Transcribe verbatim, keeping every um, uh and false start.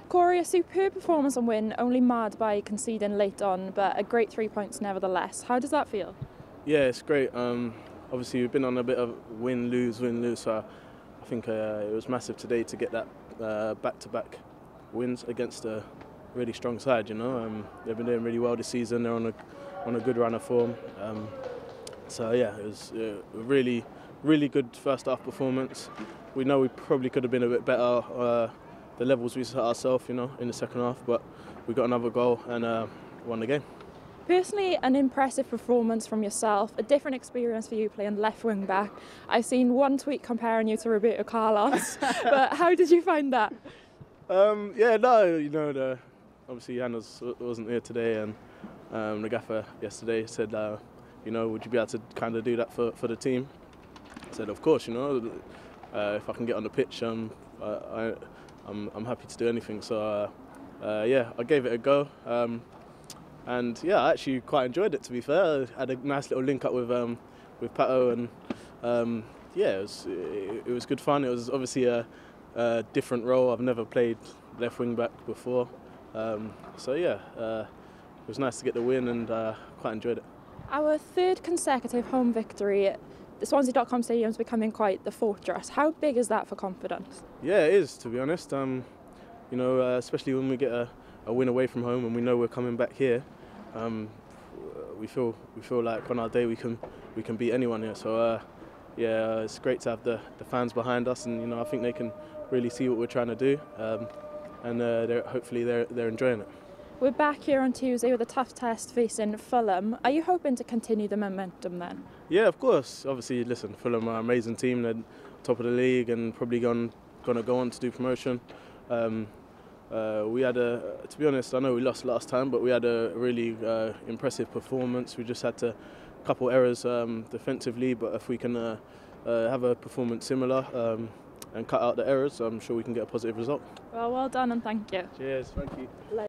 Korey, a superb performance and win, only marred by conceding late on, but a great three points nevertheless. How does that feel? Yeah, it's great. Um, obviously, we've been on a bit of win-lose, win-lose, so I think uh, it was massive today to get that uh, back-to-back wins against a really strong side. You know, um, they've been doing really well this season. They're on a on a good run of form. Um, so yeah, it was uh, a really, really good first half performance. We know we probably could have been a bit better. Uh, the levels we set ourselves, you know, in the second half, but we got another goal and uh, won the game. Personally, an impressive performance from yourself, a different experience for you playing left wing back. I've seen one tweet comparing you to Roberto Carlos, but how did you find that? Um, yeah, no, you know, the, obviously Jan was, wasn't here today, and um, the gaffer yesterday said, uh, you know, would you be able to kind of do that for, for the team? I said, of course, you know, uh, if I can get on the pitch, um, I, I'm, I'm happy to do anything. So, uh, uh, yeah, I gave it a go. Um, And yeah, I actually quite enjoyed it, to be fair. I had a nice little link up with um, with Pato, and um, yeah, it was it, it was good fun. It was obviously a, a different role. I've never played left wing back before, um, so yeah, uh, it was nice to get the win, and uh, quite enjoyed it. Our third consecutive home victory. The Swansea dot com stadium is becoming quite the fortress. How big is that for confidence? Yeah, it is, to be honest. Um, you know, uh, especially when we get a, a win away from home and we know we're coming back here. Um, we feel we feel like on our day we can we can beat anyone here. So uh, yeah, it's great to have the, the fans behind us, and you know I think they can really see what we're trying to do, um, and uh, they're, hopefully they're they're enjoying it. We're back here on Tuesday with a tough test facing Fulham. Are you hoping to continue the momentum then? Yeah, of course. Obviously, listen, Fulham are an amazing team. They're top of the league and probably going gonna go on to do promotion. Um, Uh, we had a, to be honest, I know we lost last time, but we had a really uh, impressive performance. We just had a couple errors um, defensively, but if we can uh, uh, have a performance similar um, and cut out the errors, I'm sure we can get a positive result. Well, well done and thank you. Cheers, thank you.